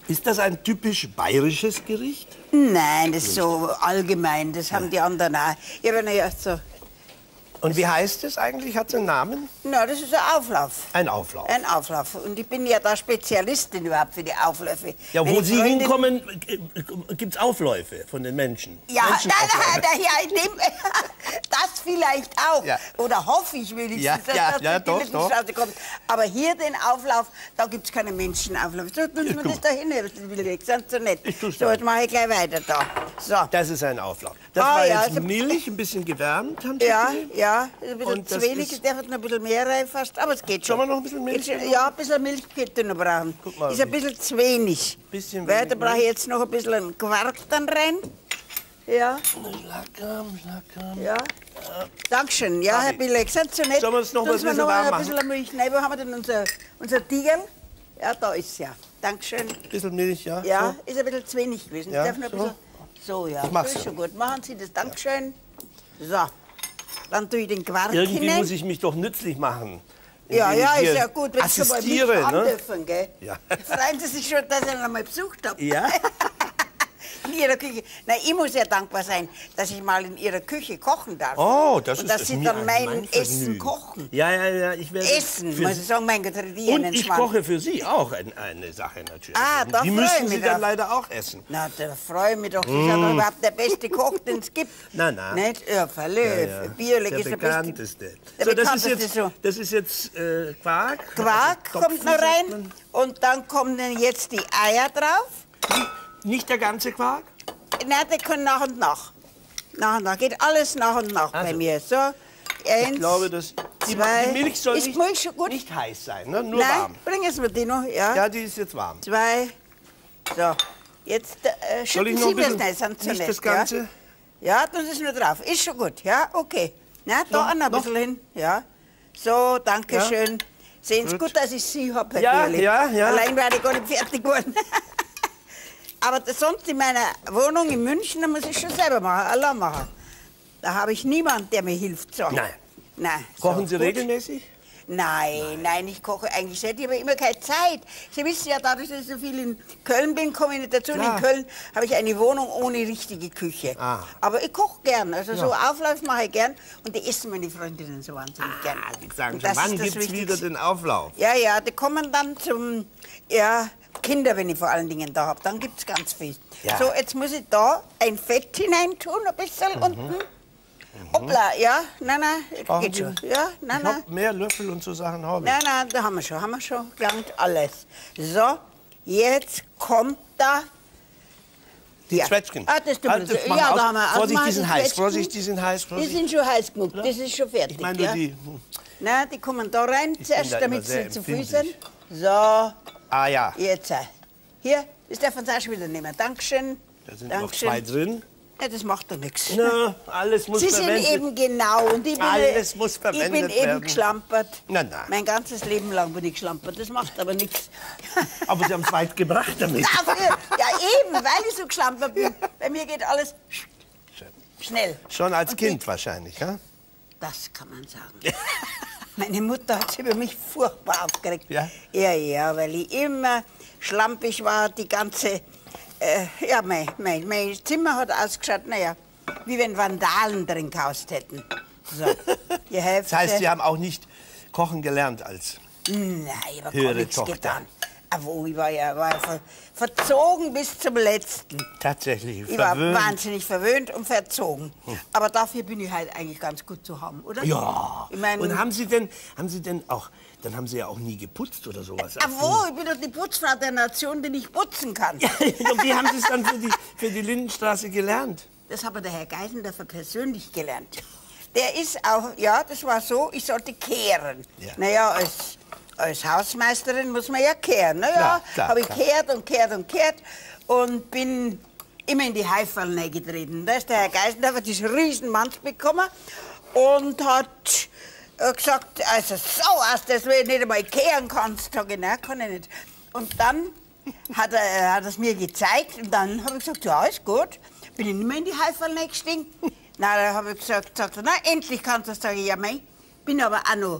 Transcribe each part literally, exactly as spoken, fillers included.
Ist das ein typisch bayerisches Gericht? Nein, das ist so allgemein. Das haben die anderen auch. Ich habe ja so. Und wie heißt es eigentlich? Hat es einen Namen? Na, das ist ein Auflauf. Ein Auflauf. Ein Auflauf. Und ich bin ja da Spezialistin überhaupt für die Aufläufe. Ja, Wenn wo die Sie Freundin- hinkommen, gibt es Aufläufe von den Menschen. Ja, nein, Menschenaufläufe. nein, ja, ich nehm, das vielleicht auch. Ja. Oder hoffe ich wenigstens, Ja, dass ja, das ja, durch doch, die Lindenstraße kommt. Aber hier den Auflauf, da gibt es keine Menschenauflauf. So tun Sie mir tu das da hin, Herr Willig, sind so nett. Ich tu's So, da. jetzt mache ich gleich weiter da. So. Das ist ein Auflauf. Das Ah, war ja, jetzt also- Milch, ein bisschen gewärmt, haben Sie Ja, gesehen? ja, ein bisschen Und zu das wenig, ist- es darf noch ein bisschen mehr rein fast, aber es geht schon. Sollen wir noch ein bisschen Milch Jetzt, nehmen? ja, ein bisschen Milch könnte ich noch brauchen. Guck mal, Ist ein wie- bisschen zu wenig. Bisschen Weil, wenig da brauche ich jetzt noch ein bisschen Quark dann rein. Ja, Schlackam, schlackam. ja. Dankeschön. Ja, Mach Herr ich. Billig, sind Sie nett? Sollen wir uns noch Tun was Sie mir ein noch bisschen warm ein machen? bisschen Milch rein. Wo haben wir denn unser, unser Tigerl? Ja, da ist ja. Dankeschön. Ein bisschen Milch, ja? Ja, So. ist ein bisschen zu wenig gewesen. Ja, Darf noch ein so? bisschen. So, ja. Ich mach's Das ist so. schon gut. Machen Sie das. Dankeschön. So. Dann tue ich den Quark Irgendwie hinein. muss ich mich doch nützlich machen. Ja, indem ja, ich ist hier ja gut, wenn Sie schon mal mich assistiere, haben ne? dürfen, gell? Ja. Freuen Sie sich schon, dass ich ihn einmal besucht habe. Ja? In Ihrer Küche. Na, ich muss ja dankbar sein, dass ich mal in Ihrer Küche kochen darf. Oh, das Und ist dass es Sie mir dann ein- mein, mein Essen Vergnügen. kochen. Ja, ja, ja, ich werde Essen, für muss Sie- ich sagen, mein Gott, Redieren Und ins ich Mann. koche für Sie auch ein, eine Sache natürlich. Ah, da Die freu ich müssen mich Sie dann drauf. leider auch essen. Na, da freue ich mich doch. Das ist ja doch überhaupt der beste Koch, den es gibt. Na, na. Nicht? Ja, verlöf. Ja, ja. Biolog Der ist der beste. bekannteste. Der so, das ist bekannteste jetzt, so. das ist jetzt äh, Quark. Quark Also kommt Topfen, noch sagt rein. man. Und dann kommen dann jetzt die Eier drauf. Nicht der ganze Quark? Nein, die können nach und nach. Nach und nach. Geht alles nach und nach bei Also. mir. So, eins, Ich glaube, dass die, zwei. die Milch soll Ist nicht, Milch schon gut? nicht heiß sein, ne? nur Nein, warm. bringen Sie mir die noch. Ja. Ja, die ist jetzt warm. Zwei. So, jetzt äh, Soll schütten ich noch Sie ein mir das bisschen, nicht, sind so nicht nett, das Ganze? Ja, ja tun Sie es nur drauf. Ist schon gut, ja, okay. Na, da Noch- noch ein noch? bisschen hin. Ja. So, danke schön. Sehen Sie Gut. gut, dass ich Sie habe, Herr Ja, Bierli. ja, ja. Allein wäre ich gar nicht fertig geworden. Aber das sonst in meiner Wohnung in München, da muss ich schon selber machen, allein machen. Da habe ich niemanden, der mir hilft. So. Nein. Nein. Kochen so, Sie gut. regelmäßig? Nein, nein, ich koche eigentlich nicht. Ich habe immer keine Zeit. Sie wissen ja, dadurch, dass ich so viel in Köln bin, komme ich nicht dazu. Und Klar. in Köln habe ich eine Wohnung ohne richtige Küche. Ah. Aber ich koche gern. Also so Ja. Auflauf mache ich gern. Und die essen meine Freundinnen so wahnsinnig gern. Ah, die sagen Und schon, das wann ist das gibt es wieder Wichtigste. den Auflauf? Ja, ja, die kommen dann zum, ja, Kinder, wenn ich vor allen Dingen da habe. Dann gibt es ganz viel. Ja. So, jetzt muss ich da ein Fett hineintun, ein bisschen Mhm. unten. Hoppla, ja, nein, nein, Brauchen geht Sie- schon. Ja, nein, Ich nein. hab mehr Löffel und so Sachen habe ich. Nein, nein, da haben wir schon, haben wir schon, langt alles. So, jetzt kommt da... Die ja. Zwetschgen. Ah, das tut Ah, mir das so- machen ja, aus. da haben wir Vorsicht, die ausmachen, sind die heiß. Zwetschgen. Vorsicht, die sind heiß. Die Vorsicht. sind schon heiß genug, das ist schon fertig. Ich meine nur ja. die... Na, die kommen da rein bin zuerst, da immer damit sehr sie zu viel sind. empfindlich. So, Ah ja, jetzt. äh, Hier, das darf man auch schon wieder nehmen. Dankeschön. da sind noch Dankeschön. zwei drin. Ja, das macht doch nichts. Na, alles muss Sie sind verwendet eben genau und ich bin, Alles muss ich bin verwendet eben werden. geschlampert. Na, na. Mein ganzes Leben lang bin ich geschlampert, das macht aber nichts. Aber Sie haben es weit gebracht damit. Dafür, ja eben, weil ich so geschlampert bin. Bei mir geht alles schnell. Schon als Und Kind wahrscheinlich, ja? Das kann man sagen. Meine Mutter hat sich über mich furchtbar aufgeregt. Ja? Ja, ja, weil ich immer schlampig war, die ganze... Äh, ja, mein, mein, mein Zimmer hat ausgeschaut, naja, wie wenn Vandalen drin gehaust hätten. So, die Hälfte... Das heißt, Sie haben auch nicht kochen gelernt als... Nein, ich habe gar Höhere nichts Tochter. getan. Aber wo, ich war ja war ja ver, verzogen bis zum Letzten. Tatsächlich Ich war verwöhnt. wahnsinnig verwöhnt und verzogen. Aber dafür bin ich halt eigentlich ganz gut zu haben, oder? Ja. Ich mein, Und haben Sie denn, haben Sie denn auch, dann haben Sie ja auch nie geputzt oder sowas. ah, wo? Ich bin doch die Putzfrau der Nation, die nicht putzen kann. Und wie haben Sie es dann für die, für die Lindenstraße gelernt? Das hat mir der Herr Geisendorfer persönlich gelernt. Der ist auch, ja, das war so, ich sollte kehren. Ja. Naja, als, als Hausmeisterin muss man ja kehren. Naja, Klar, klar, habe ich klar. kehrt und kehrt und kehrt und bin immer in die Haifallen getreten. Da ist der Herr Geisendorfer diesen riesen Mann bekommen und hat äh, gesagt, also so aus, dass du nicht einmal kehren kannst. Sag ich, nein, kann ich nicht. Und dann hat er, hat er es mir gezeigt und dann habe ich gesagt, ja, ist gut. Bin ich nicht mehr in die Haifallen gestiegen. Na, da habe ich gesagt, sagt er, na, endlich kannst du das. Sag ich, ja, mei, bin aber auch noch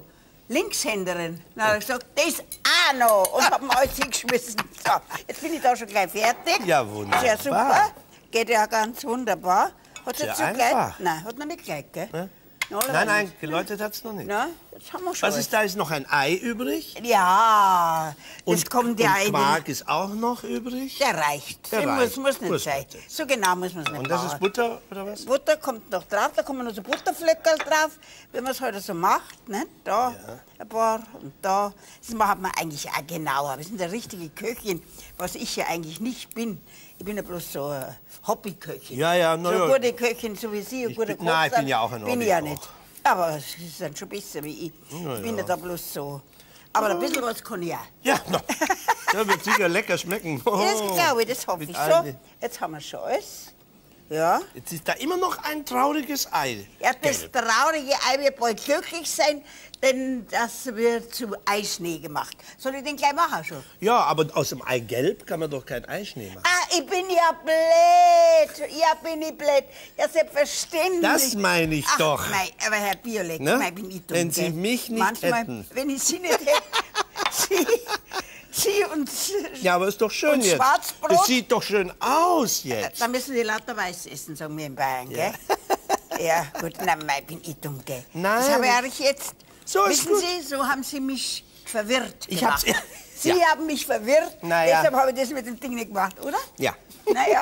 Linkshänderin. Dann hat er gesagt, das auch noch. Und haben alles hingeschmissen. So, jetzt bin ich da schon gleich fertig. Ja, wunderbar. Sehr super. Geht ja ganz wunderbar. Hat Sehr jetzt so einfach. gleich? Nein, hat noch nicht gleich, gell? Ne? No, Nein, nein, geläutet hat es noch nicht. Na, jetzt haben wir schon. Was ist da? Ist noch ein Ei übrig? Ja, das Und, kommt ja und eigentlich. Quark ist auch noch übrig? Der reicht. Der Der reicht. muss, muss nicht Muss sein. nicht. So genau muss man es nicht Und das machen. ist Butter oder was? Butter kommt noch drauf, da kommen noch so Butterfleckerl drauf, wie man es heute so macht. Ne? Da ein paar und da. Das macht man eigentlich auch genauer. Wir sind eine richtige Köchin, was ich ja eigentlich nicht bin. Ich bin ja bloß so eine Hobbyköchin. Ja, ja, na so ja. eine gute Köchin, so wie Sie, ein Ich guter bin- Koch. nein, ich bin sein, ja auch ein Bin ich ja Hobbykoch. nicht. Aber Sie sind schon besser wie ich. Ich bin ja da bloß so. Aber ein bisschen was kann ich auch. Ja, no. Das wird sicher lecker schmecken. Oh, Das glaube ich, das hoffe mit ich. So, allen- jetzt haben wir schon alles. Ja. Jetzt ist da immer noch ein trauriges Ei. Ja, das Gelb. traurige Ei wird bald glücklich sein, denn das wird zu Eischnee gemacht. Soll ich den gleich machen schon? Ja, aber aus dem Eigelb kann man doch kein Eischnee machen. Ah, ich bin ja blöd. Ja, bin ich blöd. Ja, selbstverständlich. Das meine ich Ach, doch. Mei, aber Herr Biolek, Ne? mei, bin ich dumm, Wenn Sie gell? mich nicht Manchmal, hätten. wenn ich Sie nicht hätte, Sie, Sie und... Ja, aber ist doch schön Und jetzt. Schwarzbrot? Das sieht doch schön aus jetzt. Dann müssen die lauter weiß essen, sagen wir in Bayern, gell? Ja, gut, nein, mei, bin ich dumm, gell? Nein. Das habe ich eigentlich jetzt... So ist Wissen gut. Sie, so haben Sie mich verwirrt Ich gemacht. hab's- Sie ja. haben mich verwirrt, Na ja. deshalb habe ich das mit dem Ding nicht gemacht, oder? Ja. Naja.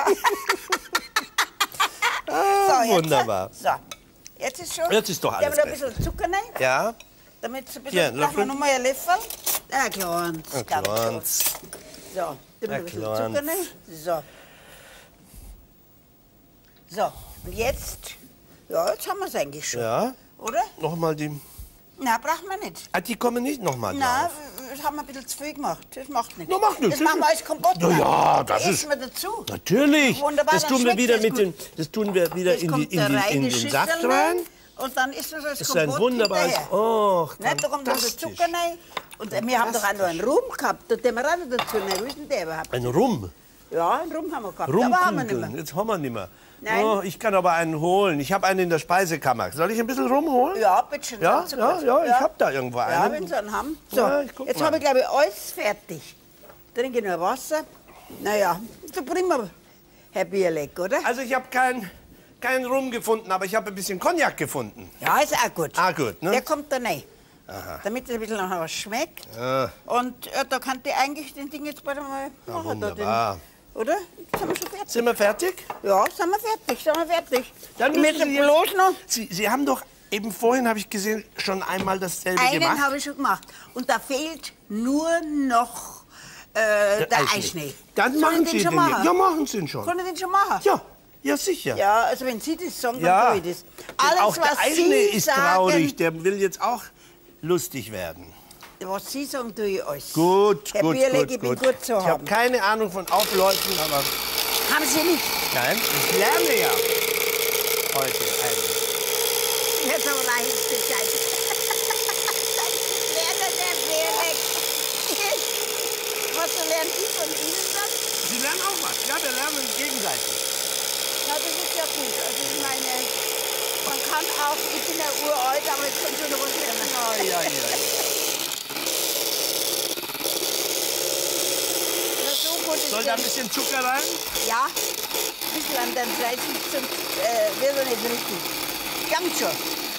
Ah, jetzt, wunderbar. So, jetzt ist schon... Jetzt ist doch alles Ich habe da ein bisschen Zucker rein, Ja, damit es ein Hier, bisschen... ein Machen wir Löffel. noch mal einen Löffel. Ein kleines, ein ganz kleines. So, tun wir ein bisschen Zucker kleines. rein. So. So, und jetzt... Ja, jetzt haben wir es eigentlich schon. Ja. Oder? Nochmal die... Nein, braucht man nicht. Ah, die kommen nicht nochmal Nein, drauf. das haben wir ein bisschen zu viel gemacht. Das macht nichts. Na, macht nichts. Das machen wir als Kompott. Ja, ja, das da ist- essen wir dazu. Natürlich. Wunderbar, das dann tun wir schmeckt wieder es mit gut. den, das tun wir wieder Das in, die, kommt in, da die, rein, in die den Schüssel Saft rein. rein. Und dann ist das als Das ist ein Kompott wunderbares... hinterher. Oh, Ne, da kommt dann der fantastisch. Zucker rein. Und äh, wir haben doch auch noch einen Rum gehabt, den wir auch noch dazu nehmen. Wie ist denn der überhaupt? Ein Rum. Ja, einen Rum haben wir gehabt, aber haben wir nicht Rumkugeln. mehr. Jetzt haben wir nicht mehr. Nein. Oh, ich kann aber einen holen. Ich habe einen in der Speisekammer. Soll ich ein bisschen Rum holen? Ja, bitteschön. Ja, ganz so ja, gut. ja, ich hab da irgendwo Ja, einen. wenn Sie einen haben. So, Ja, ich guck jetzt mal. habe ich, glaube ich, alles fertig. Trinke nur Wasser. Naja, so prima, Herr Bierleck, oder? Also ich habe keinen kein Rum gefunden, aber ich habe ein bisschen Cognac gefunden. Ja, ist auch gut. Ah, gut, ne? Der kommt da rein. Damit es ein bisschen nach was schmeckt. Ja. Und äh, da kann ich eigentlich den Ding jetzt bald mal machen. Da wunderbar. den, oder? Sind wir schon fertig? Sind wir fertig? Ja, sind wir fertig, sind wir fertig. Dann ich müssen möchte Sie jetzt- bloß noch... Sie, Sie haben doch eben vorhin, habe ich gesehen, schon einmal dasselbe Einen gemacht. habe ich schon gemacht. Und da fehlt nur noch äh, der Eischnee. Dann Soll machen ich Sie den schon den. machen? Ja, machen Sie ihn schon. Kann ich den schon machen? Ja, ja, sicher. Ja, also wenn Sie das sagen, dann Ja. tue ich das. Denn Alles, auch der was Eischnee Sie ist sagen, traurig. Der will jetzt auch lustig werden. was Sie sagen, tue ich alles. Gut, Herr gut, Bierleck, gut, ich bin gut. gut zu Ich habe haben. keine Ahnung von Aufläufen, aber Haben Sie nicht? nein, ich lerne ja heute eigentlich. Jetzt aber leicht Bescheid. Lernen der Bierleck. Was lernen Sie von Ihnen dann? Sie lernen auch was. Ja, wir lernen uns gegenseitig. Ja, das ist ja gut. Also ich meine, man kann auch, ich bin ja uralt, aber ich kann schon noch was lernen. Ja, ja, ja, ja. Ja, so gut ist Soll da der- ein bisschen Zucker rein? Ja, ein bisschen an den Fleisch, sonst äh, wird er nicht richtig. Ganz schon.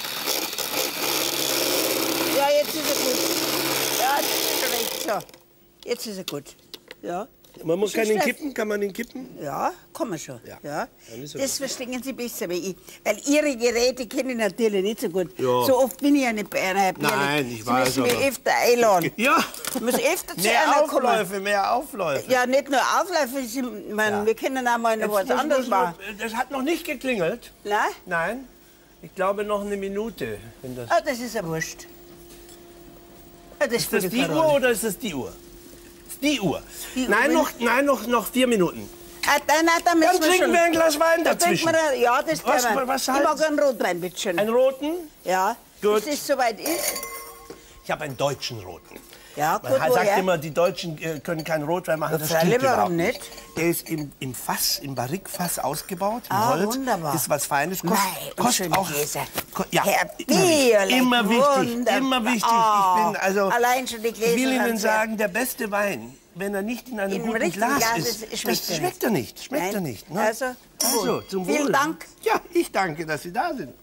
Ja, jetzt ist er gut. Ja, jetzt ist er recht. So, jetzt ist er gut. Ja. Man muss Ist keinen Steff- kippen. Kann man ihn kippen? Ja, kann man schon. Ja, Ja. dann ist er Das verstehen Sie besser wie ich. Weil Ihre Geräte kenne ich natürlich nicht so gut. Ja. So oft bin ich ja nicht bei einer Herr Bierleck. Nein, ich Sie weiß, müssen mich aber- öfter einladen. Ja. Ich muss öfter zu Mehr einer kommen. Aufläufe, mehr Aufläufe. Ja, nicht nur Aufläufe, Sie, man, Ja. wir können auch mal noch Jetzt was muss- anderes muss- machen. Das hat noch nicht geklingelt. Nein? Nein. Ich glaube noch eine Minute. Wenn das Ah, das ist ja wurscht. Ah, das ist das die Uhr oder ist das die Uhr? Das ist die Uhr. Die Uhr, nein, wenn- noch, nein noch, noch vier Minuten. Ah, dann, na, dann müssen Dann wir trinken schon. wir ein Glas Wein Dann trinken dazwischen. wir, ja, das Was- können wir. was Ich halt- mag einen Rotwein, bitte schön. Einen roten? Ja, Gut. bis es soweit ist. Ich habe einen deutschen roten. Ja, gut, Man sagt woher? immer, die Deutschen äh, können keinen Rotwein machen. Das freilich, stimmt überhaupt warum nicht. nicht? Der ist im, im Fass, im Barrikfass ausgebaut, im Ah, Holz. wunderbar. Ist was Feines. Kost, Nein, und kostet schöne auch. Gläser. Ko ja, Herr immer wichtig. Bierleck, Immer wichtig. wunderbar. Immer wichtig. Oh, ich bin also. allein schon die Gläser Ich will Ihnen sind sehr- sagen, der beste Wein, wenn er nicht in einem Im guten richtigen Glas Glas ist, ist- das schmeckt er schmeckt er nicht. Schmeckt Nein. er nicht. Ne? Also, also wohl. zum Vielen Wohl. Dank. Ja, ich danke, dass Sie da sind.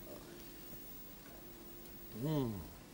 Hm.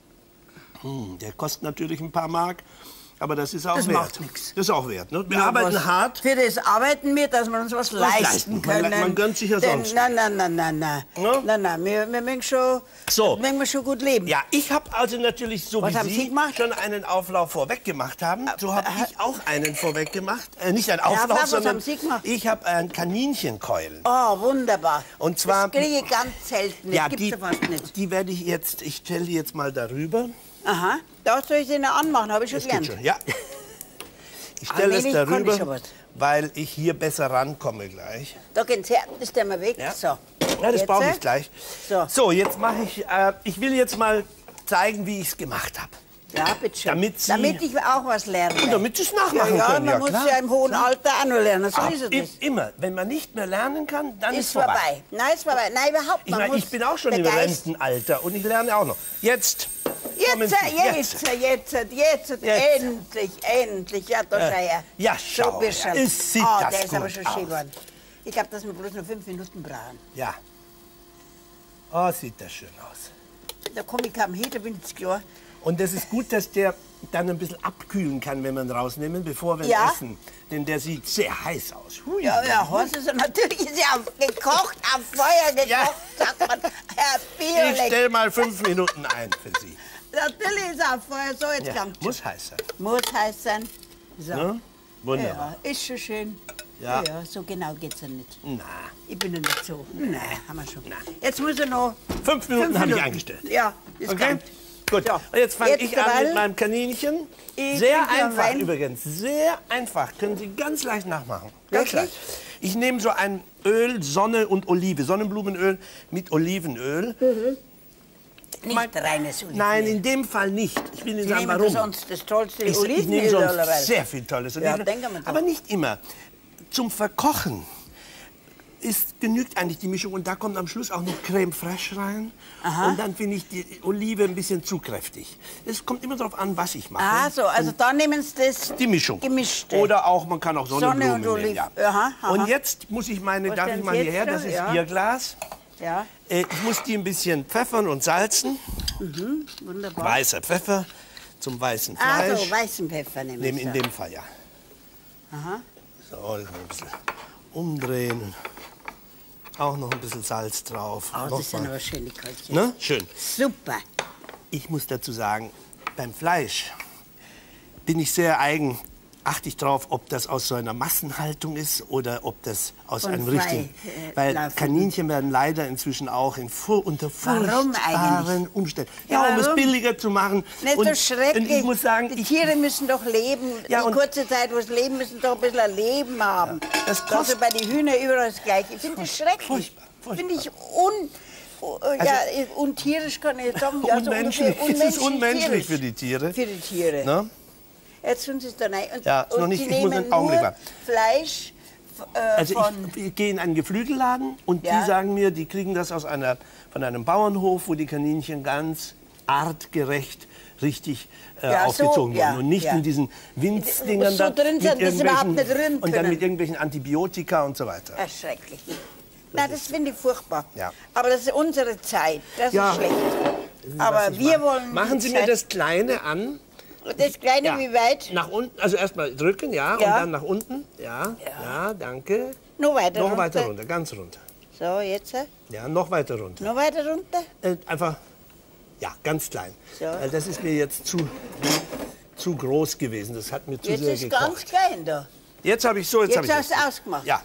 Hm, der kostet natürlich ein paar Mark, aber das ist auch Das wert. macht nix. Das ist auch wert. Ne? Wir Ja, arbeiten was- hart. Für das arbeiten wir, dass wir uns was, leisten leisten. Man- können. man gönnt sich ja Denn, sonst Nein, nein, nein, nein, nein. Ne? Nein, nein, wir, wir mögen schon, So. mögen wir schon gut leben. Ja, ich habe also natürlich, so Was wie haben Sie, Sie gemacht? schon einen Auflauf vorweg gemacht haben, so habe äh, ich auch einen vorweg gemacht. Äh, nicht einen was Auflauf, sondern haben Sie gemacht? ich habe ein Kaninchenkeulen. Oh, wunderbar. Und zwar- Das kriege ich ganz selten. Das Ja, gibt's die, ja fast nicht. die werde ich jetzt, ich stelle die jetzt mal darüber. Aha, da soll ich sie noch anmachen, habe ich schon Das geht gelernt. schon, ja. Ich stelle es Allmählich kann ich darüber, schon was. weil ich hier besser rankomme gleich. Da geht's her, ist der mal weg. Ja. So. Ja, das Jetzt, brauche äh? ich gleich. So. So, jetzt mache ich, äh, ich will jetzt mal zeigen, wie ich es gemacht habe. Ja, bitte schön. Damit Sie- Damit ich auch was lerne. Damit Sie es ja, nachmachen ja, können. man Ja, muss klar. ja im hohen Alter auch noch lernen. So Ab, ist es im, nicht. immer. Wenn man nicht mehr lernen kann, dann ist, Ist vorbei. Nein, ist vorbei. Nein, überhaupt Ich man meine, muss ich bin auch schon der im Geist- Rentenalter und ich lerne auch noch. Jetzt. kommen Jetzt, Sie. jetzt, jetzt, jetzt, jetzt, Jetzt. endlich, endlich. Ja, da schau her. Ja, schau So bist her. du. Es sieht Ah, das der ist aber gut schon aus. schön geworden. Ich glaube, dass wir bloß noch fünf Minuten brauchen. Ja. Oh, sieht das schön aus. Da komme ich kaum hin, da bin ich klar. Und das ist gut, dass der dann ein bisschen abkühlen kann, wenn wir ihn rausnehmen, bevor wir ihn Ja. essen. Denn der sieht sehr heiß aus. Hui. Ja, ja, Horst ist ja natürlich ist ja auf- gekocht, auf Feuer gekocht, Ja. sagt man. Herr Ich Bierleck. stelle mal fünf Minuten ein für Sie. Natürlich ist er auf Feuer. So, jetzt Ja, langt's schon. muss heiß sein. Muss heiß sein. So. Ne? Wunderbar. Ja, ist schon schön. Ja. ja, so genau geht's ja nicht. Na, Ich bin ja nicht so. Nein, haben wir schon. Jetzt muss er noch. fünf Minuten Fünf habe ich Minuten. eingestellt. Ja, ist Okay? gut. Gut. So, Und jetzt fange jetzt ich an derweil- mit meinem Kaninchen. Ich Sehr trinke noch einfach Wein. übrigens. Sehr einfach. Können Sie ganz leicht nachmachen. Ganz Wirklich? leicht. Ich nehme so ein Öl, Sonne und Olive. Sonnenblumenöl mit Olivenöl. Nicht Mein- reines Olivenöl. Nein, in dem Fall nicht. Ich will Ihnen Sie sagen, nehmen warum. sonst das tollste Ich, ich nehme Olivenöl sonst allerweil. sehr viel tolles Ja, Olivenöl. denken wir doch. Aber nicht immer. Zum Verkochen ist, genügt eigentlich die Mischung. Und da kommt am Schluss auch noch Creme fraiche rein. Und dann finde ich die Olive ein bisschen zu kräftig. Es kommt immer darauf an, was ich mache. Ah, so, also da nehmen Sie das Die Mischung. Gemischte. Oder auch, man kann auch Sonnenblumen Sonne und nehmen. Olive. Ja. Aha, aha. Und jetzt muss ich meine, Was darf denn ich mal jetzt hierher, das da? ist Ja. Ihr Glas. Ja, Äh, Ich muss die ein bisschen pfeffern und salzen. wunderbar. Weißer Pfeffer zum weißen Ah, Fleisch. so, weißen Pfeffer nehmen Nehmen Sie. in dem Fall, ja. Aha. So, das mal ein bisschen umdrehen. Auch noch ein bisschen Salz drauf. Oh, Noch das sind mal. aber schöne Krötchen. Ne? Schön. Super. Ich muss dazu sagen, beim Fleisch bin ich sehr eigen. Achte ich drauf, ob das aus so einer Massenhaltung ist oder ob das aus Von einem frei, richtigen. äh, Weil laufenden. Kaninchen werden leider inzwischen auch in fur unter Warum furchtbaren eigentlich? Umständen. Ja, Ja, um es warum? billiger zu machen. Nicht und, so schrecklich. Und ich muss sagen, die ich, Tiere müssen doch leben. Ja, die und- kurze Zeit, wo sie leben, müssen doch ein bisschen ein Leben haben. das Also kostet- bei den Hühnern überall das Gleiche. Ich finde das schrecklich. furchtbar, furchtbar. Finde ich un... ja, untierisch kann ich sagen. Ja, so unmenschlich. ungefähr Es ist unmenschlich tierisch. für die Tiere. Für die Tiere. ne? Jetzt tun sie es da rein. Und, Ja, ist und noch nicht- sie ich muss nehmen einen Augenblick nur warten. Fleisch äh, Also von... ich, ich gehe in einen Geflügelladen und Ja. die sagen mir, die kriegen das aus einer, von einem Bauernhof, wo die Kaninchen ganz artgerecht richtig äh, Ja, so, aufgezogen ja, wurden und nicht ja. in diesen Winzdingern So da drin mit sind, dass sie überhaupt irgendwelchen- nicht rühren und dann können. mit irgendwelchen Antibiotika und so weiter. Ah, schrecklich. Nein, das finde ich furchtbar. Ja. Aber das ist unsere Zeit. Das Ja. ist schlecht. Was Aber ich wir mache. wollen. Machen die Sie mir Zeit- das Kleine an. Das kleine Ja. wie weit? Nach unten, also erstmal drücken, ja, Ja. und dann nach unten. Ja, ja, danke. Noch weiter Noch runter. weiter runter, ganz runter. So, jetzt. äh, Ja, noch weiter runter. Noch weiter runter. Äh, einfach, ja, ganz klein. So. Weil das ist mir jetzt zu, zu groß gewesen. Das hat mir zu Jetzt sehr ist gekocht. ganz klein da. Jetzt habe ich so, jetzt, Jetzt habe ich hast du das. ausgemacht. Ja.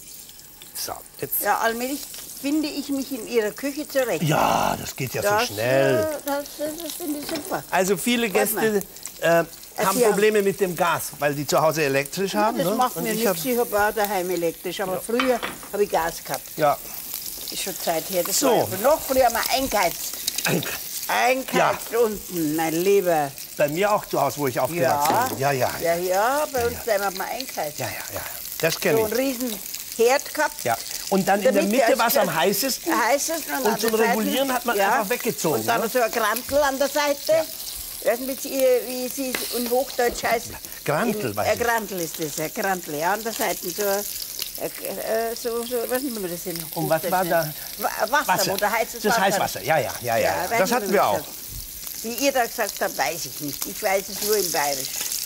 So, jetzt. Ja, allmählich finde ich mich in Ihrer Küche zurecht. Ja, das geht ja das, so schnell. äh, Das, das, das finde ich super. Also viele Warte mal. Gäste äh, haben Sie Probleme mit dem Gas, weil die zu Hause elektrisch haben. Das ne? macht Und mir ich hab- nichts. Ich habe auch daheim elektrisch. Aber früher habe ich Gas gehabt. Ja, Ist schon Zeit her. Das So. war ja noch früher mal eingeheizt. ein, Einkauft ja. unten, mein Lieber. Bei mir auch zu Hause, wo ich aufgewachsen ja. bin. Ja, ja. Ja, ja, bei uns ja, ja. haben wir einkauft. Ja, ja, ja. Das kenne ich. So ein riesen Herd gehabt. Ja. Und dann in der Mitte war es am heißesten. heißesten und, und zum Regulieren hat man ja. einfach weggezogen. Und dann ne? so ein Grantel an der Seite. Ja. Ich weiß nicht, wie sie in Hochdeutsch heißt. Grantel, weiß ich. Ein Grantel ist das, ein Grantel, ja, an der Seite. So, äh, so, so, was nennen wir das in Und was war da? Wasser, Wasser. oder heißes das Wasser. Heißwasser, ja, ja, ja, ja. ja. Das hatten wir auch. Gesagt. Wie ihr da gesagt habt, weiß ich nicht. Ich weiß es nur in Bayerisch.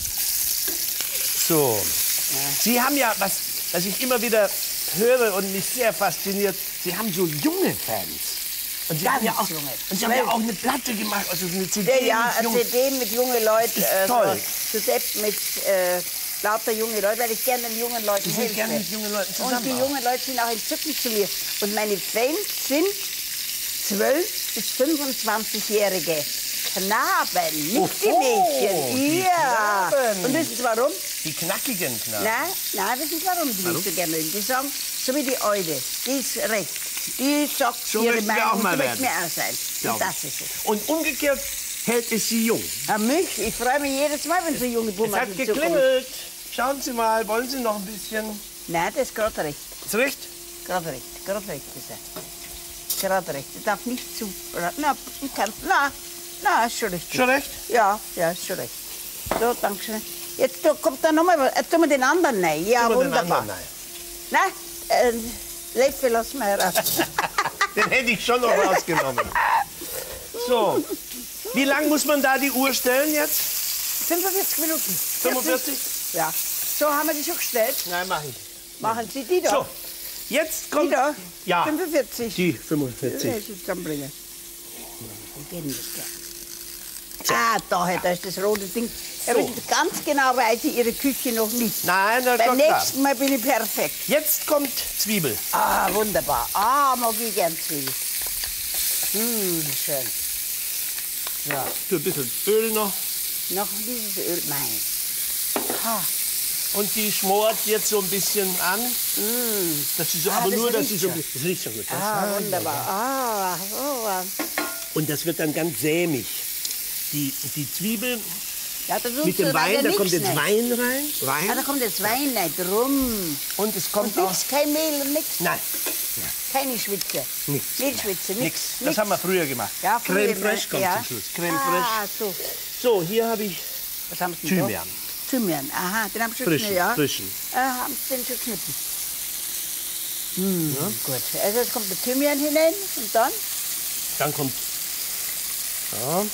So. Ja. Sie haben ja, was, was ich immer wieder höre und mich sehr fasziniert, Sie haben so junge Fans. Und Sie, haben ja, auch, und Sie haben ja auch eine Platte gemacht, also eine C D ja, ja, mit eine C D mit jungen Leuten. Äh, toll. So, so mit äh, lauter jungen Leuten, weil ich gerne den jungen Leuten Sie helfe. sind gerne mit jungen Leuten zusammen. Und die auch. jungen Leute sind auch entzückend zu mir. Und meine Fans sind zwölf bis fünfundzwanzigjährige Knaben, nicht Oho, die Mädchen. die Ja. Knaben. Und wissen Sie warum? Die knackigen Knaben. Nein, nein, wissen Sie warum die warum? mich so gerne mögen? Die sagen, so wie die Eude, die ist recht. Die sagt So ihre möchten wir Meinung, auch mal so möchten werden. wir auch sein. Und das ist es. Und umgekehrt hält es Sie jung. Ja, mich, ich freue mich jedes Mal, wenn so junge Es Bummern hat geklingelt. Schauen Sie mal, wollen Sie noch ein bisschen? Nein, das ist gerade recht. Ist recht? Gerade recht, gerade recht ist er. Gerade recht. Ich darf nicht zu... Na, ich kann... Na, na, ist schon richtig. Schon recht? Ja, ja, ist schon recht. So, danke schön. Jetzt da, kommt da nochmal was. Jetzt tun wir den anderen rein. Ja, Tun wir den wunderbar. anderen rein. Nein, äh, Löffel lassen wir raus. Den hätte ich schon noch rausgenommen. So, wie lang muss man da die Uhr stellen jetzt? fünfundvierzig Minuten. fünfundvierzig? Ja. So, haben wir die schon gestellt. Nein, mache ich. Machen Sie die da. So, jetzt kommt... Die da. Ja, fünfundvierzig. die Ja, fünfundvierzig. ich zusammenbringen. Wie geht denn das da? Ah, da, da ist das rote Ding. So. Aber ganz genau weiß ich Ihre Küche noch nicht. Nein, das ist Beim doch klar. nächsten Mal bin ich perfekt. Jetzt kommt Zwiebel. Ah, wunderbar. Ah, mag ich gern Zwiebel. Hm, schön. Ja, Für ein bisschen Öl noch. noch dieses Öl. Nein. Ah, Und die schmort jetzt so ein bisschen an. mm. Das ist so, Ah, aber das nur, dass riecht sie so... schon. Das riecht schon gut. Das, ah wunderbar. Ah, oh, ah. Und das wird dann ganz sämig. Die, die Zwiebel Ja, da tust mit du dem leider Wein, da nix kommt jetzt rein. Wein rein. Ah, da Wein. kommt jetzt Wein nicht rum. Und es kommt Und auch... nix, kein Mehl und nix. Nein, Keine Schwitze. Nichts. Mehlschwitze, nix. nix. Das haben wir früher gemacht. Ja, früher Creme fraiche kommt ja. zum Schluss. Creme Ah, fraiche. so. So, hier habe ich Was haben Sie denn Thymian. da? Thymian, aha, den haben Sie schon Frischen, geschnitten, ja. frischen. Äh, haben Sie den schon geschnitten. Hm, ja. Gut, also jetzt kommt der Thymian hinein und dann? Dann kommt... Ja.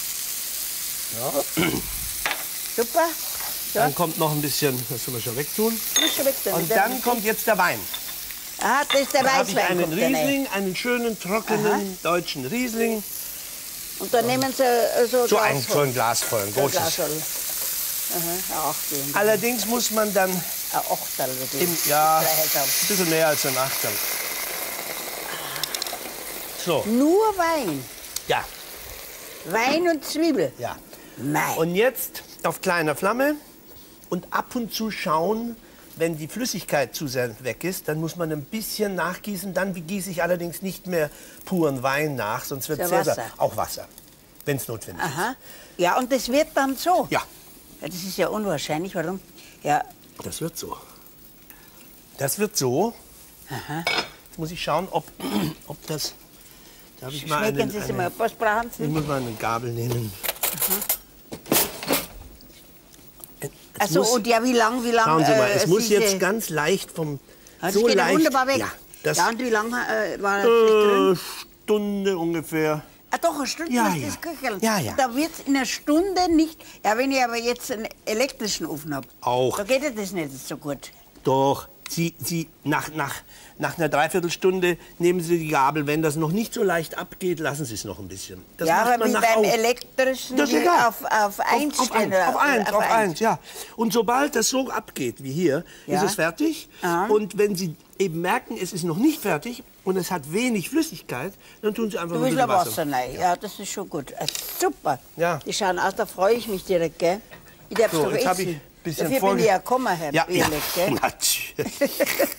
Ja. Super. So, Dann kommt noch ein bisschen, das sollen wir schon wegtun. frische Wechsel. Und dann kommt jetzt der Wein. Aha, das ist der Da habe ich Weißwein. einen kommt da rein. Riesling, einen schönen, trockenen, Aha. deutschen Riesling. Und dann nehmen Sie äh, so, So Glas ein, so voll. ein Glas voll, ein So ein großes. Glas voll. Aha, ein Achtel. Allerdings muss man dann Ein Achtel. würde ich im, ja, gleich sagen. ein bisschen mehr als ein Achtel. So, Nur Wein. ja, Wein und Zwiebel. ja. Nein. Und jetzt auf kleiner Flamme und ab und zu schauen, wenn die Flüssigkeit zu sehr weg ist, dann muss man ein bisschen nachgießen. Dann gieße ich allerdings nicht mehr puren Wein nach, sonst wird So es sehr, Wasser. sehr, auch Wasser, wenn es notwendig Aha. Ja, und das wird dann so. ist. Ja, Ja, das ist ja unwahrscheinlich. Warum? Ja, das wird so. Das wird so. aha. Jetzt muss ich schauen, ob, ob das... Darf ich mal Schmecken einen, Sie es einen, mal. Was brauchen Sie? ich muss mal eine Gabel nehmen. Es Achso, muss- und ja, wie lang, wie lang? Schauen Sie mal, äh, es muss diese- jetzt ganz leicht vom... Ah, das so geht ja leicht, wunderbar weg. Ja, das Ja, und wie lange äh, war das drin? äh, Stunde ungefähr. Ah, doch, eine Stunde Ja, ist ja. das Köcheln. Ja, ja. Da wird es in einer Stunde nicht... Ja, wenn ich aber jetzt einen elektrischen Ofen habe, Auch. da geht ja das nicht so gut. Doch, Sie, Sie nach, nach, nach einer Dreiviertelstunde nehmen Sie die Gabel. Wenn das noch nicht so leicht abgeht, lassen Sie es noch ein bisschen. Das ja, macht aber man wie nach beim Au- elektrischen Das ist wie egal. auf, auf eins auf, auf, stellen. eins, oder- auf eins, oder auf eins, ja. Und sobald das so abgeht wie hier, Ja. ist es fertig. Aha. Und wenn Sie eben merken, es ist noch nicht fertig und es hat wenig Flüssigkeit, dann tun Sie einfach Du ein willst bisschen Wasser, Wasser. rein. Ja. das ist schon gut. Ah, super. Ja. Die schauen aus, da freue ich mich direkt, gell? Ich darf So, doch jetzt habe ich essen. ein bisschen Dafür vorge- bin ich ja gekommen, Herr Ja, ja, Bielek, gell? natürlich.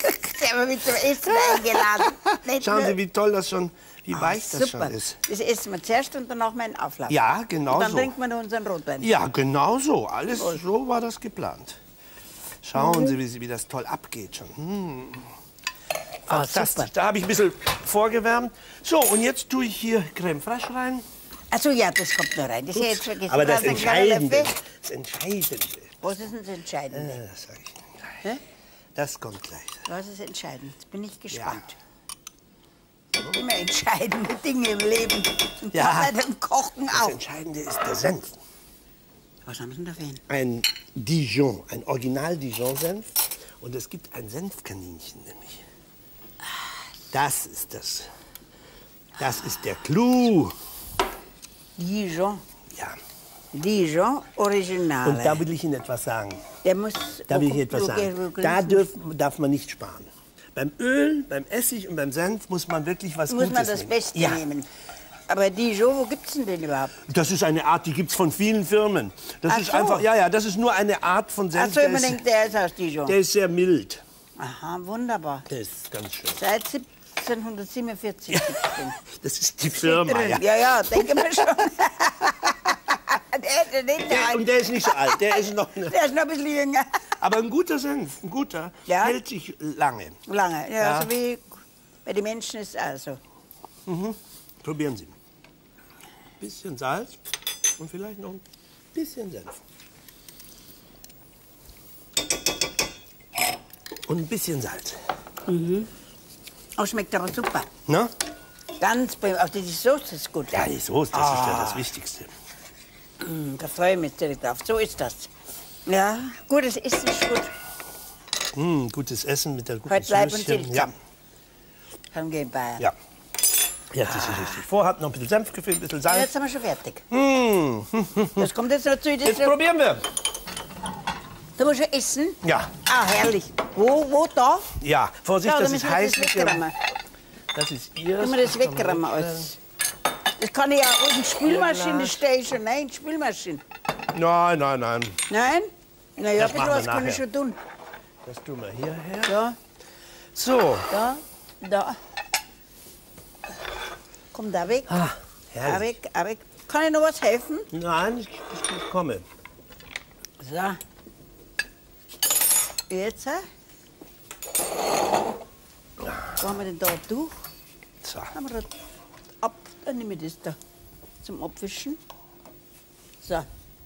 Sie aber mit zum Essen eingeladen. Nicht Schauen nur- Sie, wie toll das schon, wie Ah, weich das super. schon ist. Das essen wir zuerst und danach meinen Auflauf. Ja, genau Und dann so. trinken wir noch unseren Rotwein. Ja, genau so. Alles so war das geplant. Schauen Mhm. Sie, wie, Sie, wie das toll abgeht schon. Hm. Ah, Fantastisch. super. Da habe ich ein bisschen vorgewärmt. So, und jetzt tue ich hier Creme fraiche rein. Also ja, das kommt noch rein. Das hätte ich jetzt vergessen. Aber das Brauchst du einen kleinen Entscheidende, Löffel? das Entscheidende, Was ist denn das Entscheidende? äh, das sage ich Ihnen gleich. Hä? Das kommt gleich. Was ist entscheidend? Jetzt bin ich gespannt. Es gibt immer entscheidende Dinge im Leben. Und Ja. ja. beim Kochen Das auch. Entscheidende ist der Senf. Was haben Sie denn da für einen? Ein Dijon, ein Original-Dijon-Senf. Und es gibt ein Senfkaninchen nämlich. Das ist das. Das ist der Clou. Dijon. Ja. Dijon Original. Und da will ich Ihnen etwas sagen. Der muss... Da will ich wo- etwas wo- sagen. wo- Da dürf, darf man nicht sparen. Beim Öl, beim Essig und beim Senf muss man wirklich was muss Gutes man das nehmen. Beste Ja. nehmen. Aber Dijon, wo gibt's denn den überhaupt? Das ist eine Art, die gibt's von vielen Firmen. Das Ach ist so. einfach, ja, ja, das ist nur eine Art von Senf. Achso, der, man ist, denkt, der ist aus Dijon. der ist sehr mild. Aha, wunderbar. Der ist ganz schön. Seit siebzehnhundertsiebenundvierzig gibt's den. Das ist die Firma, Drin. ja. Ja, ja, denke mir schon. der, der, der, Der, und der ist nicht so alt, der ist noch eine, der ist noch ein bisschen jünger. aber ein guter Senf, ein guter, Ja? hält sich lange. Lange, ja, Ja. so wie bei den Menschen ist es also. Probieren Sie. Bisschen Salz und vielleicht noch ein bisschen Senf. Und ein bisschen Salz. Oh, schmeckt aber super. Na? Ganz beim, auch die Soße ist gut. Ja, die Soße, das ist ja das Wichtigste. Mm, da freue ich mich direkt drauf. So ist das. Ja, gutes Essen ist gut. Mm, gutes Essen mit der guten Heute Leib und Soße. Seele Ja, zusammen. Kann gehen bei. ja. Jetzt ist es richtig. Vorher hat noch ein bisschen Senf gefüllt, ein bisschen Salz. Jetzt sind wir schon fertig. Das kommt jetzt dazu. Das Jetzt probieren wir. du musst schon essen. Ja, Ah, herrlich. Wo, wo, da? ja. Vorsicht, Ja, das dann ist müssen wir heiß. das mit dem- wegräumen. Das ist ihr. Können wir das wegräumen alles? Das kann ich ja auch in die Spülmaschine stellen schon. Nein, in die Spülmaschine. Nein, nein, nein. Nein? Na ja, Das ein bisschen machen wir was kann ich nachher. schon tun. Das tun wir hierher. Da, So. da, da. Komm da weg. Ah, Da herrlich. weg, da weg. Kann ich noch was helfen? Nein, ich, ich, ich komme. So. Jetzt. äh? Wo haben wir denn da durch? So. Haben wir da ab, dann nehme ich das da zum Abwischen. So.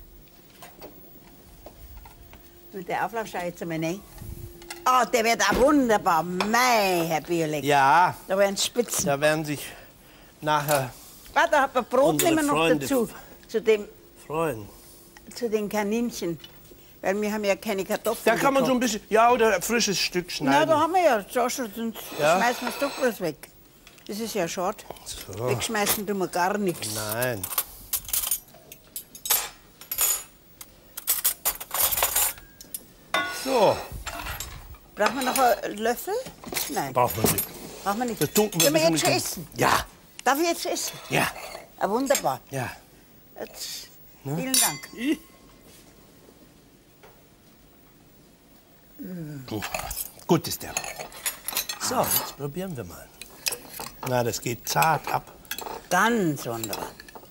Mit der Auflauf schaue ich jetzt einmal rein. Ah, der wird auch wunderbar. Mei, Herr Bierleck. Ja, Da werden Spitzen. da werden sich nachher Ah, da hat man Brot Unsere nehmen noch Freunde dazu. Zu, dem, freuen. zu den Kaninchen. Weil wir haben ja keine Kartoffeln. Da kann man so ein gekocht. bisschen, ja, oder ein frisches Stück Na, schneiden. da haben wir ja. Da schon, sonst Ja? schmeißen wir es doch bloß weg. Das ist ja schade. So. Wegschmeißen tun wir gar nichts. Nein. So, Brauchen wir noch einen Löffel? Nein, braucht man nicht. brauchen wir nicht. Das tunken wir Können wir ein jetzt schon bisschen essen? mit dem- Ja, Darf ich jetzt essen? ja, Ah, wunderbar. ja. Jetzt, vielen Dank. Gut ist der. So, jetzt probieren wir mal. Na, das geht zart ab. Ganz wunderbar.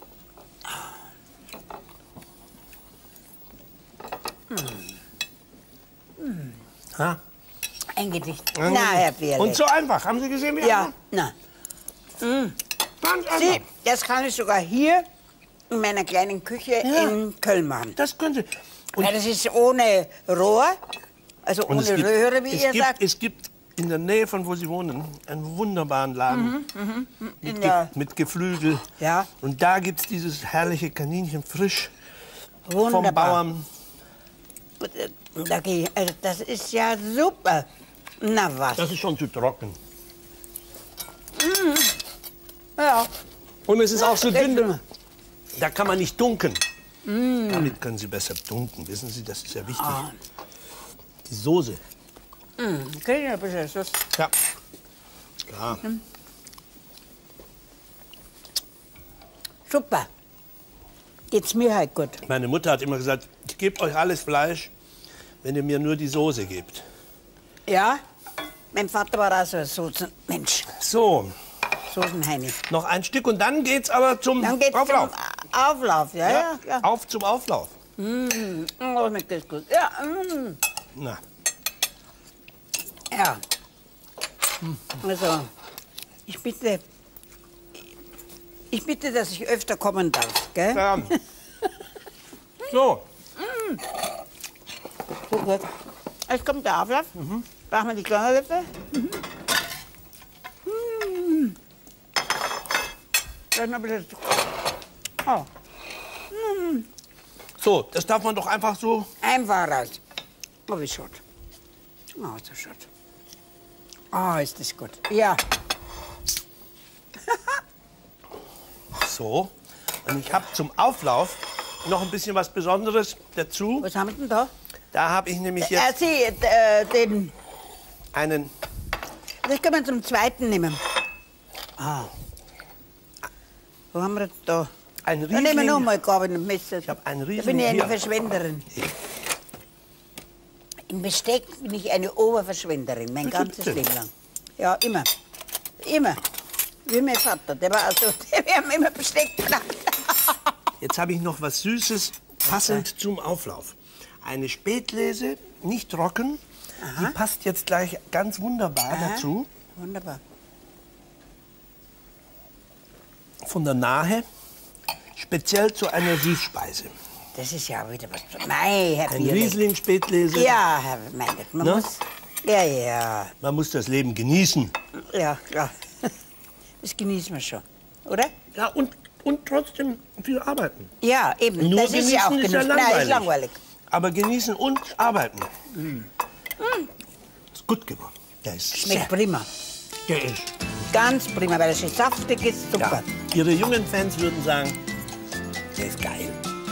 Ha? Ein Gedicht. Na, Herr Bierleck. Und so einfach. Haben Sie gesehen, wie Ja, einfach? na. Ganz einfach. Sie, das kann ich sogar hier in meiner kleinen Küche Ja. in Köln machen. Das können Sie. Und, Ja, das ist ohne Rohr, also und ohne es gibt, Röhre, wie es ihr gibt, sagt. Es gibt in der Nähe von wo Sie wohnen einen wunderbaren Laden mit, In Ge der- mit Geflügel. Ja. Und da gibt es dieses herrliche Kaninchen frisch vom Wunderbar. Bauern. Da geh ich- Also das ist ja super. Na was? Das ist schon zu trocken. Ja. Und es ist auch so das- dünn. Da kann man nicht dunken. Damit können Sie besser dunken. Wissen Sie, das ist ja wichtig. Ah. Die Soße. Mm, krieg ich ein bisschen Sauce. Ja. Klar. Super. Geht's mir halt gut. Meine Mutter hat immer gesagt, ich gebe euch alles Fleisch, wenn ihr mir nur die Soße gebt. Ja? Mein Vater war auch so ein Soßenmensch. So, Soßenheini. noch ein Stück und dann geht's aber zum Dann geht's Auflauf. zum Auflauf, ja, ja. ja. Auf zum Auflauf. Mm, oh, schmeckt das gut. Ja, mm. Na, Ja. Also, ich bitte, ich bitte, dass ich öfter kommen darf, gell? ähm, so, So gut. Jetzt kommt der Auflauf. Mhm. Brauchen wir die kleinen Löffel. Mhm. Mm. Da ist noch ein bisschen Zucker. Oh. so, das darf man doch einfach so. Einfach raus. Oh, wie schade. Oh, so schade. Ah, oh, ist das gut. Ja. So, und ich habe zum Auflauf noch ein bisschen was Besonderes dazu. Was haben wir denn da? Da habe ich nämlich Äh, jetzt Sie, äh, den. einen. Das können wir zum zweiten nehmen. Ah. Wo haben wir das da? Ein Dann nehmen wir noch Riesling. mal Gabel und Messer. Ich habe einen Da Riesling bin ich eine hier. Verschwenderin. Im Besteck bin ich eine Oberverschwenderin, mein Bitte, ganzes bitte. Leben lang. Ja, immer. Immer. Wie mein Vater, der war also, wir haben immer Besteck gebracht. Jetzt habe ich noch was Süßes, passend zum Auflauf. Eine Spätlese, nicht trocken. Die passt jetzt gleich ganz wunderbar Aha. dazu. Wunderbar. Von der Nahe, speziell zu einer Süßspeise. Das ist ja wieder was. Mei, Herr Ein Bierle. Riesling Spätlese. Ja, Herr Meinert, man Na? muss. Ja, ja. Man muss das Leben genießen. Ja, klar. Das genießen wir schon, oder? Ja, und, und trotzdem viel arbeiten. Ja, eben. Nur das ist ja auch genießen ist ja genug. Nein, ist langweilig. langweilig. Aber genießen und arbeiten. Ist gut geworden. Der ist Schmeckt sehr, prima. der ist. Ganz prima, weil es schön saftig ist. Super. Ja. Ihre jungen Fans würden sagen, der ist geil.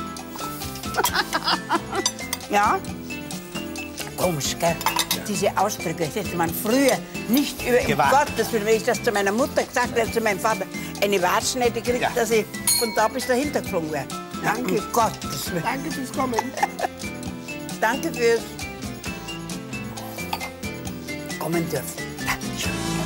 Ja? Komisch, gell? Diese Ausdrücke, das hätte man früher nicht über... Um Gewagt. Gottes Willen, wenn ich das zu meiner Mutter gesagt hätte, zu meinem Vater, eine Watschen hätte gekriegt, Ja. dass ich von da bis dahinter geflogen wäre. Danke, Gottes Willen. Danke fürs Kommen. Danke fürs kommen dürfen. Dankeschön.